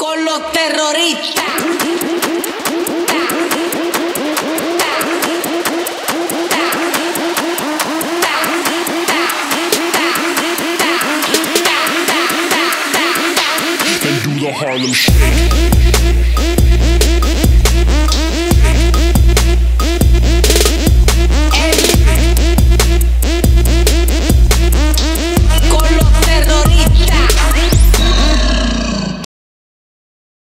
con los terroristas. And do the Harlem Shake.